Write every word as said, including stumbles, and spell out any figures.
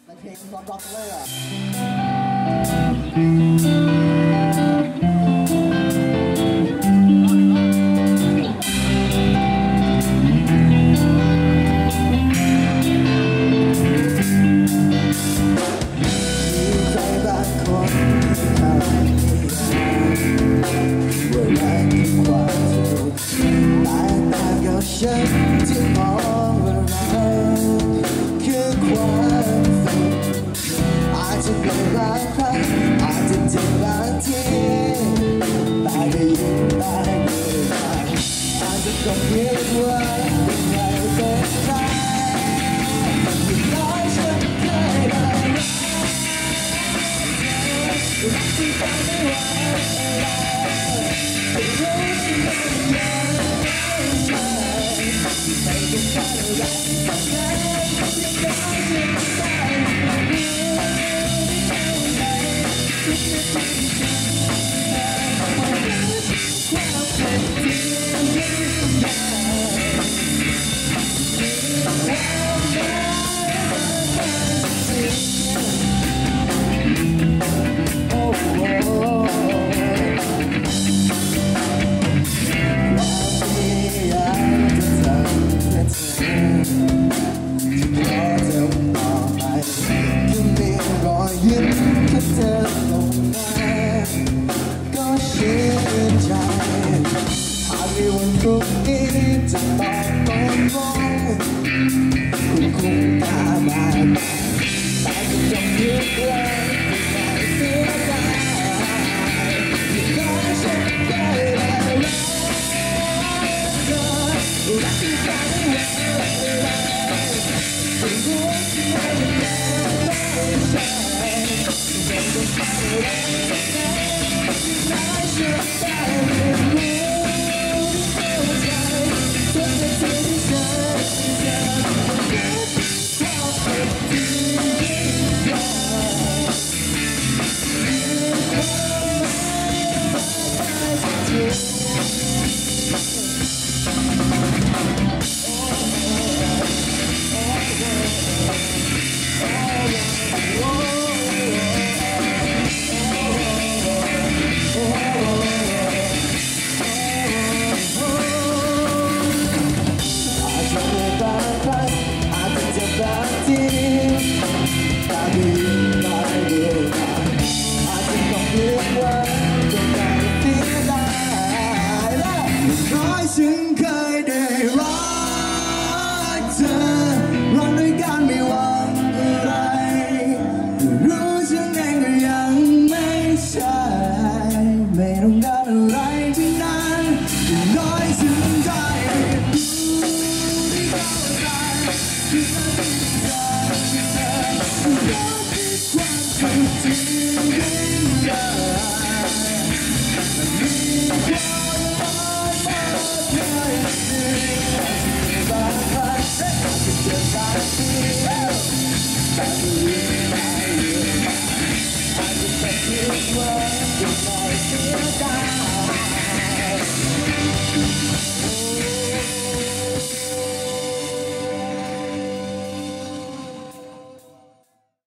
ในเพลงร็อกๆเลยอ่ะฉันที่มองว่าเราคือความฝันอาจจะเป็นบางครั้งอาจจะเจ็บบางทีแต่ก็ยิ่งได้เมื่อไหร่อาจจะต้องเรียกว่าเป็นไงเป็นไรอย่างน้อยฉันเคยได้รักที่ทำไม่ไหวไม่รู้ฉันเป็นยังไงไม่ต้องการอะไรจากไหนยังได้ฉันได้ไม่รู้ได้ไหมทุกนาทีที่ฉันไม่รู้ความเป็นจริงยิ่งใหญ่ความรักเป็นจริงโอ้โหยิ้มแค่เธอลงมาก็ชื่นใจหากในวันพรุ่งนี้จะต้องตกลงคุณคงตาบาดแต่ก็ต้องยืดไว้ไม่เสียดายที่ขอฉันได้รักรักที่ใจไม่ไหวไม่รู้ที่ไหนไม่ใช่ไม่ต้องการอะไรจากไหนน่าจะได้เรียนรู้เข้าใจทุกนาทีที่ฉันจะต้องรู้ความเป็นจริงยิ่งใหญ่มีความหมายมากจริงฉันเคยได้รักเธอรักด้วยกันไม่หวังอะไรรู้ฉันเองก็ยังไม่ใช่ไม่ต้องการอะไรที่นั้นอย่างน้อยฉันได้เรียนรู้ที่เข้าใจที่มันเป็นใจที่เธอรักที่ความเป็นจริงยิ่งใหญ่มีความหมายมากบางครั้งอาจจะเจ็บบางทีแต่ก็ยิ่งได้เยอะมากอาจจะต้องคิดว่าจะไม่เสียดาย